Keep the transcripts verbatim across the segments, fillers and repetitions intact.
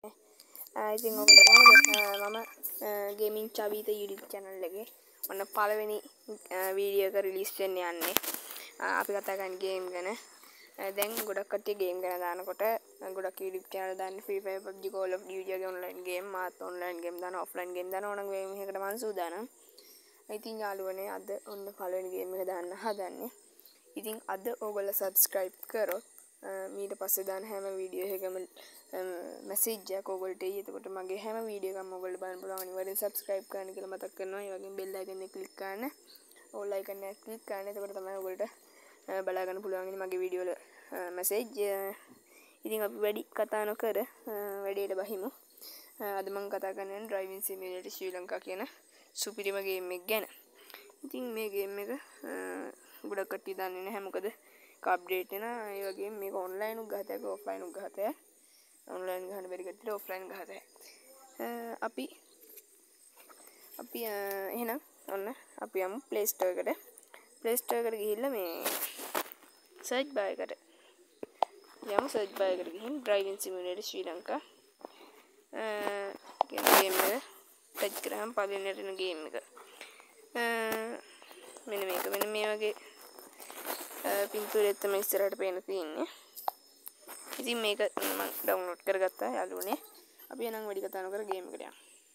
ඉතින් ඔයගොල්ලෝ කොහොමද මම ගේමින් චවිත YouTube channel එකේ ඔන්න පළවෙනි වීඩියෝ එක රිලීස් වෙන්න යන්නේ. අපි කතා කරන්නේ ගේම් ගැන. දැන් ගොඩක් කට්ටිය ගේම් ගැන දානකොට ගොඩක් YouTube channel දාන්නේ Free Fire, P U B G, Call of Duty වගේ online game, මාත් online game දානවා, offline game දානවා. ඕනනම් මේකට මම සූදානම්. ඉතින් යාළුවනේ අද ඔන්න පළවෙනි ගේම් එක දාන්න හදන්නේ. ඉතින් අද ඔයගොල්ලෝ subscribe කරොත් මීට පස්සේ දාන හැම වීඩියෝ එකකම මැසේජ් එකක් ඔයගොල්ලන්ට එයි. එතකොට මගේ හැම වීඩියෝ එකක්ම ඔයගොල්ලෝ බලන්න පුළුවන්. අනිවාර්යෙන් subscribe කරන්න කියලා මතක් කරනවා. ඒ වගේම bell icon එක click කරන්න. all icon එක click කරන්න. එතකොට තමයි ඔයගොල්ලන්ට බලා ගන්න පුළුවන් මගේ වීඩියෝ වල මැසේජ්. ඉතින් අපි වැඩි කතා නොකර වැඩේට බහිමු. අද මම කතා කරන්නේ Driving Simulator Sri Lanka කියන සුපිරිම ගේම් එක ගැන. ඉතින් මේ ගේම් එක ගොඩක් කට්ටිය දන්නේ නැහැ. මොකද අප්ඩේට් වෙනවා. ඒ වගේම මේක ඔන්ලයින් උත් ගහතේ ඔෆ්ලයින් උත් ගහතේ. ඔන්ලයින් ගහන්න බැරි කට්ටියට ඔෆ්ලයින් ගහතේ. අපි අපි එහෙනම් ඔන්න අපි යමු Play Store එකට. Play Store එකට ගිහිල්ලා මේ search bar එකට යමු. search bar එකට ගිහින් Driving Simulator Sri Lanka කියන ගේම් එක ටච් කරාම පළවෙනියට එන ගේම් එක. මෙන්න මේක. මෙන්න මේ වගේ පින්තූරෙත් තමයි ඉස්සරහට පේන තියෙන්නේ. ඉතින් මේක මම ඩවුන්ලෝඩ් කරගත්තා යාළුවනේ. අපි එනම් වැඩි කතා නොකර ගේම් එකට යමු.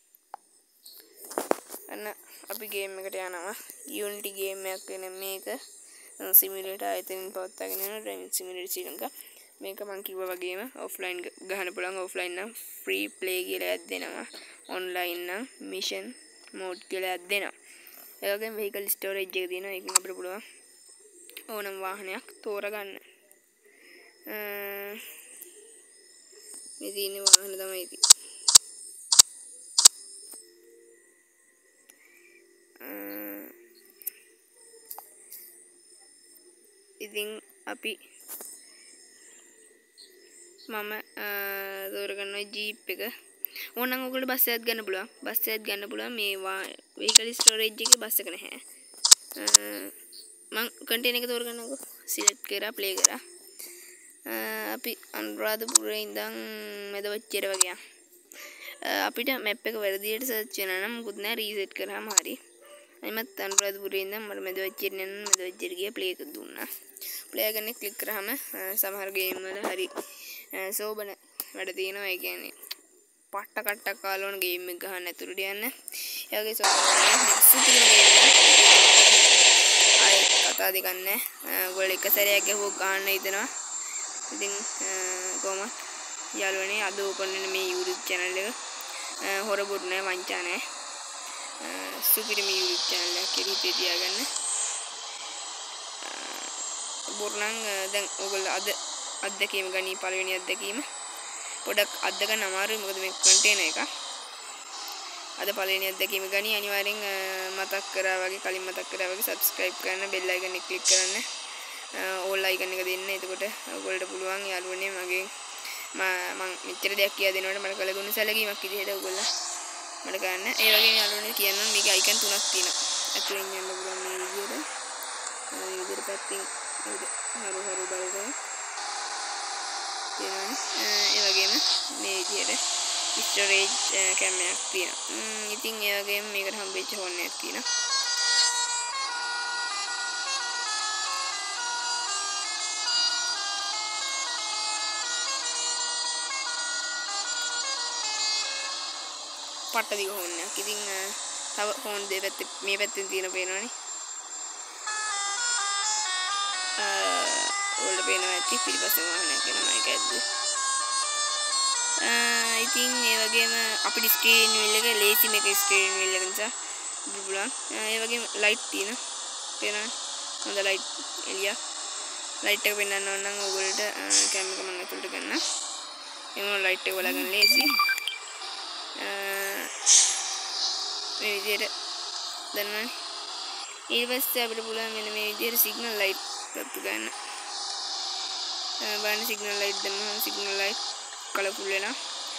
අන්න අපි ගේම් එකට යනවා. Unity ගේම් එකක් වෙන මේක සිමියුලේටර් ආයතනෙන් පවත්වාගෙන යන Driving Simulator Sri Lanka. මේක මම කිව්වා වගේම ඔෆ්ලයින් ගහන්න පුළුවන්. ඔෆ්ලයින් නම් free play කියලා එකක් දෙනවා. ඔන්ලයින් නම් mission mode කියලා එකක් දෙනවා. ඒ වගේම vehicle storage එක තියෙනවා. ඒකෙන් අපිට පුළුවන් ඕනම වාහනයක් තෝරගන්න. මේ තියෙන වාහන තමයි ඉතින්. ඉතින් අපි මම තෝරගන්නවා ජීප් එක. ඕනනම් ඔයගොල්ලෝ බස් එකක් ගන්න පුළුවන්. බස් එකක් ගන්න පුළුවන්. මේ vehicle storage එකේ බස් එක නැහැ. මම කන්ටේනර් එක තෝරගන්නකො. සිලෙක්ට් කරා ප්ලේ කරා. අපි අනුරාධපුරේ ඉඳන් මෙදවච්චර වගේ අපිට මැප් එක වැරදියට සර්ච් වෙනවා නම් මොකුත් නෑ. රීසෙට් කරාම හරි. එයිමත් අනුරාධපුරේ ඉඳන් මට මෙදවච්චර යන මෙදවච්චර ගියා ප්ලේ එක දුන්නා. ප්ලේ එකෙන් ක්ලික් කරාම සමහර ගේම් වල හරි සෝබන වැඩ තියෙනවා. ඒ කියන්නේ පට්ට කට්ටක් කාලවන ගේම් එක ගහන්න ඇතුළට යන්න. ඒ වගේ සෝබන සුපිරිම ගේම් එක. ආයෙ කතා දෙකක් නැහැ. ඔයගොල්ලෝ එක සැරයක් ගහුවොත් ගන්න හිතනවා. ඉතින් කොහොමද යාළුවනේ අද ඕපන් වෙන මේ YouTube channel එක හොර බොරු නැහැ, වංචා නැහැ. සුපිරිම YouTube channel එකක් කියලා හිතේ තියාගන්න. බොරු නම් දැන් ඔයගොල්ලෝ අද අත්දැකීම ගනි. පළවෙනි අත්දැකීම පොඩක් අත්දගන්න අමාරුයි. මොකද මේ කන්ටේනර් එක අද පළවෙනි අත්දැකීම ගනි. අනිවාර්යෙන් මතක් කරා වගේ කලින් මතක් කරා වගේ subscribe කරන්න, bell icon එක click කරන්න, all icon එක දෙන්න. එතකොට ඔයගොල්ලන්ට පුළුවන් යාළුවනේ මගේ මම මෙච්චර දෙයක් කියලා දෙනකොට මට කලගුණ සැලකීමක් විදිහට ඔයගොල්ලෝ මට ගන්න. ඒ වගේ යාළුවනේ කියන්නම් මේක icon තුනක් තියෙනවා. ඇතුලෙන් යන්න පුළුවන් මේ විදිහට. මේ විදිහට පැත්තෙන් හරු හරු බලන්න. ඒ වගේම මේ විදිහට storage කැමරාවක් තියෙනවා. ඉතින් ඒ වගේම මේකට හම්බෙච්ච ෆෝන් එකක් තියෙනවා. පට්ට දිග ෆෝන් එකක්. ඉතින් තව ෆෝන් දෙපැත්තේ මේ පැත්තෙන් තියෙන පේනවනේ. ඔයාලට පේනවා ඇති පිටිපස්සේ වාහනයක් යනවා. ඒක ඇද්ද? ඉතින් ඒ වගේම අපිට ස්ක්‍රීන් වීල් එක ලේසි මේක ස්ක්‍රීන් වීල් එක නිසා පුළුවන්. ඒ වගේම ලයිට් තියෙනවා. පේනවනේ. හොඳ ලයිට් එළිය. ලයිට් එක පෙන්වන්න ඕන නම් ඔයගොල්ලන්ට කැම් එක මම ඇතුළට ගන්න. එමුණ ලයිට් එක බලා ගන්න ලේසි. මේ විදිහට දන්නවනේ. ඊට පස්සේ අපිට පුළුවන් මෙන්න මේ විදිහට සිග්නල් ලයිට් එකක් ගන්න. බලන්න සිග්නල් ලයිට් දැම්මම සිග්නල් ලයිට් කලර්ෆුල් වෙනවා.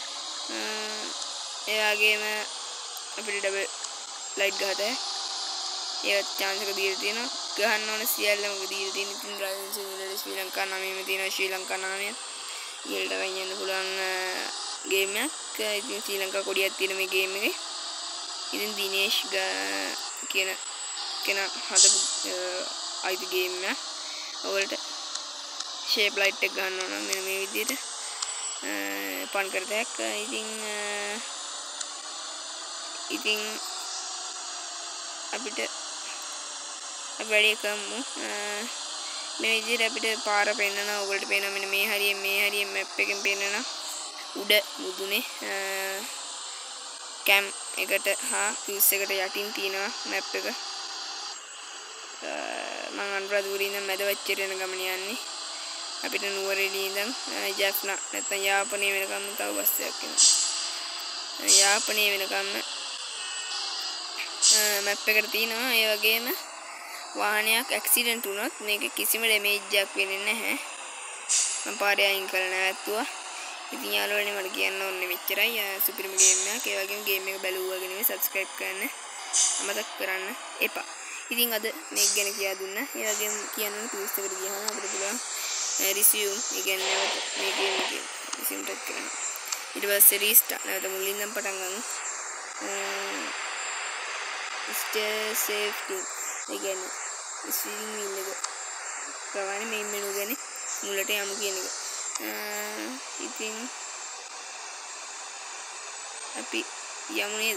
ඒ වගේම අපිට ඩබල් ලයිට් ගහතේ ඒක chance එක දීලා තියෙනවා. ගහන්න ඕන සියල්ලම දීලා තියෙන. ඉතින් Driving Simulator Sri Lanka නාමයෙන් තියෙනවා. ශ්‍රී ලංකා නාමය. ඊළඟට වෙන් යන්න පුළුවන් ගේම් එකක්. ඉතින් ශ්‍රී ලංකා කොඩියක් තියෙන මේ ගේම් එකේ. ඉතින් දිනේෂ් කියන කෙනා හදපු අයිති ගේම් එක. ඔයාලට ෂේප් ලයිට් එක ගන්න ඕන මෙන්න මේ විදිහට. පන් කරතයක්. ඉතින් ඉතින් අපිට අපි වැඩි කරමු. මේ විදිහට අපිට පාර පෙන්නනවා. ඔයගොල්ලෝ පේනවා මෙන්න මේ හරිය මේ හරිය මැප් එකෙන් පෙන්නනවා. උඩ මුදුනේ කැම් එකට හා ෆියුස් එකට යටින් තියෙනවා මැප් එක. මම අනුරාධපුරේ ඉඳන් මැද වච්චේට යන ගමන යන්නේ. අපිට නුවරඑළිය ඉඳන් ජැෆ්නා නැත්නම් යාපනයේ වෙනකම් තව බස් එකක් එනවා. යාපනයේ වෙනකම් මැප් එකට තියෙනවා. ඒ වගේම වාහනයක් ඇක්සිඩන්ට් වුණොත් මේක කිසිම ඩැමේජ් එකක් වෙන්නේ නැහැ. මම පාරේ අයින් කරලා නැවැත්තුවා. ඉතින් යාළුවනේ මට කියන්න ඕනේ මෙච්චරයි. සුපිරිම ගේම් එකක්. ඒ වගේම ගේම් එක බැලුවා වගේ නෙමෙයි සබ්ස්ක්‍රයිබ් කරන්න අමතක කරන්න එපා. ඉතින් අද මේක ගැන කියා දුන්නා. ඒ වගේම කියන්න ටූල්ස් එකට ගියාම අපිට පුළුවන් රිසියුම් ඒ කියන්නේ මේ ගේම් එකේ රිසියුම් ටැග් කරන්න. ඊට පස්සේ රීස්ටාර්ට් නැවත මුලින් ඉඳන් පටන් ගමු. ස්ටේ සේව් ටු ඒ කියන්නේ ස්ටීරින්ග් වීල් එක ප්‍රවාහනේ මේන් මෙනු ගැන මුලට යමු කියන එක. ඉතින් අපි යමු නේද?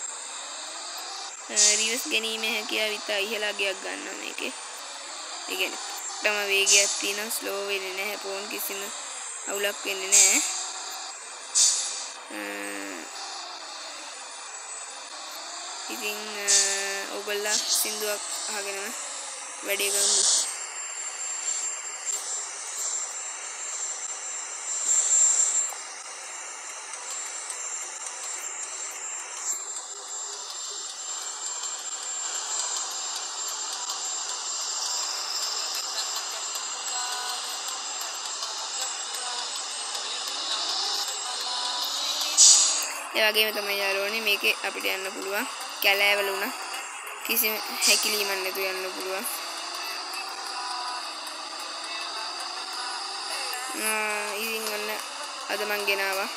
රිවර්ස් ගැනීමේ හැකියාව විතර ඉහළා ගියක් ගන්නවා මේකේ. ඒ කියන්නේ තම වේගයක් තියෙනවා ස්ලෝ වෙන්නේ නැහැ. ෆෝන් කිසිම අවුලක් වෙන්නේ නැහැ. ඉතින් ඔයගොල්ලෝ සින්දුවක් අහගෙනම වැඩේ කරමු. ඒ වගේම තමයි යාළුවනේ මේකේ අපිට යන්න පුළුවන් කැලෑවල උනා කිසිම හැකිලීමක් නැතුව යන්න පුළුවන්. ඉතින් ඔන්න අද මං ගෙනාවා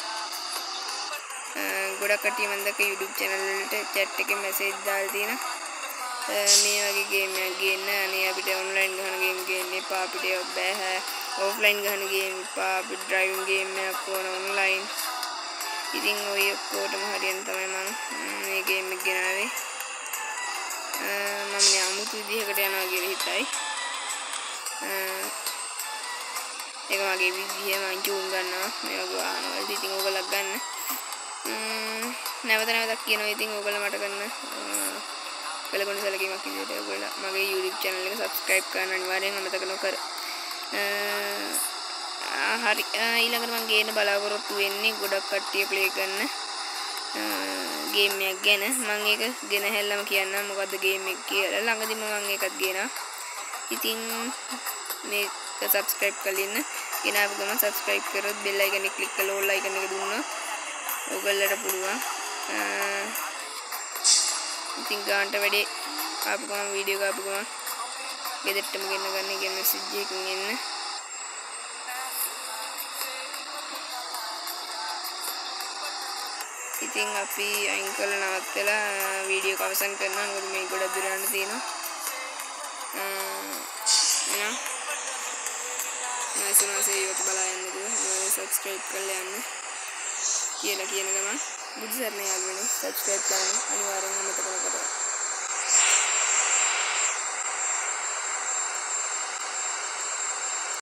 ගොඩක් කට්ටිය මම දැක්ක YouTube channel වලට chat එකේ message දාලා තියෙනවා මේ වගේ ගේම් එකක් ගේන්න. අනේ අපිට online ගහන ගේම් ගේන්න එපා. අපිට බෑ offline ගහන ගේම් එපා. අපිට driving ගේම් එකක් ඕන online. ඉතින් ඔය ඔක්කොටම හරියන තමයි මම මේ ගේම් එක ගෙනාවේ. මම නේ අමුතු විදිහකට යනවා කියලා හිතයි. ඒක මගේ විදිහ මම චූන් ගන්නවා මේ වගේ වාහන වලට. ඉතින් ඕගොල්ලෝ ගන්න. නැවත නැවතත් කියනවා. ඉතින් ඕගොල්ලෝ මට කරන බලගොන්න සැලකීමක් විදිහට ඔයගොල්ලෝ මගේ YouTube channel එක subscribe කරන්න අනිවාර්යෙන් අමතක නොකර. හරි ඊළඟට මම ගේන්න බලාපොරොත්තු වෙන්නේ ගොඩක් කට්ටිය ප්ලේ කරන ගේම් එකක් ගැන. මම ඒක ගෙන හැල්ලම කියන්නම් මොකද්ද ගේම් එක කියලා. ළඟදිම මම ඒකත් ගේනවා. ඉතින් මේක subscribe කරලා ඉන්න. ගෙනාව ගමන් subscribe කරොත් bell icon එක click කරලා all icon එක දුන්නොත් ඔයගොල්ලන්ට පුළුවන්. ඉතින් ගානට වැඩි ආපු ගමන් වීඩියෝ එක ආපු ගමන් ගෙදරටම ගෙන්න ගන්න කියන message එකකින් එන්න. ඉතින් අපි අයින් කරලා නවත්තලා වීඩියෝ එක අවසන් කරනවා. මොකද මේ ගොඩක් දුර යන්න තියෙනවා. එහෙනම් නැසුනාසේ ඉවත් බලා යන්න දුව. හැමෝම subscribe කරලා යන්න කියලා කියන ගමන් බුදු සරණ යාළුවනේ subscribe කරන්න අනිවාර්යෙන් අමතක කරන්න.